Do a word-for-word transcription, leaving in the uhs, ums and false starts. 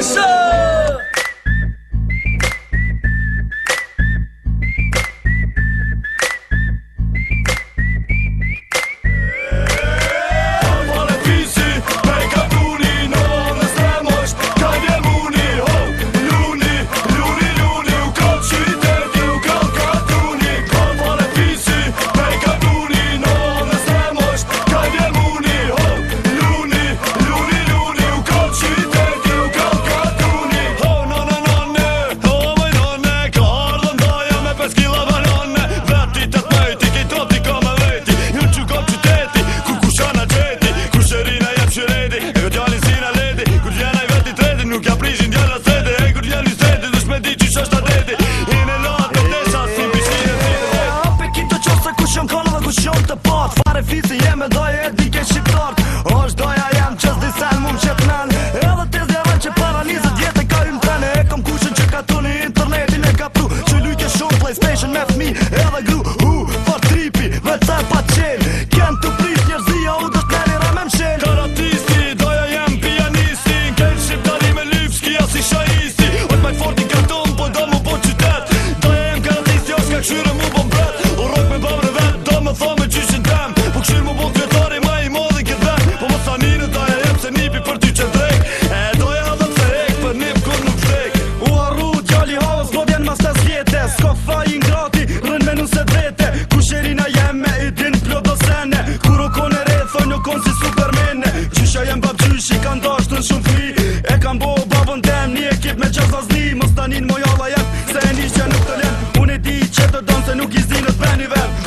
Kusha! Fare fisi jeme doje e dike shqiptart Osh doja jam qës disen mu më qetnen Edhe tez djeven që para njëzët vjetë ka im trene E kom kushen që ka tuni internetin e ka pru Që lujke shumë PlayStation me fmi edhe gru Hu, for tripi, vecer pa qen Kjen të prit njerëzia u dësht neri rame mshen Karatisti, doja jem pianisti N'ken shqiptari me lypski as i shaisti Ojt majt forti karton po do mu po qytet Doja jem karatisti osh ka këshyre mu po mbret U rok me babre vet do me tho me gjyshin Këshirë mu bot vjetari ma i modhin këtë ven Po më sa njënë doja jem se nipi për ty që drejk E doja edhe të rejk për nip kur nuk vdek U arru djali havës po vjen mas tes vjete S'ko faj ingrati rën me nuse drete Kusherina jem me i din plodo sene Kur u kone re thoj nuk kon si supermene Gjysha jem bab gjyshi ka ndasht në shumë fri E kam bo babën tem një ekip me gjazazni Mos tanin mojalla jem se e një që nuk të len Unë e di që të donë se nuk i zinët ven i ven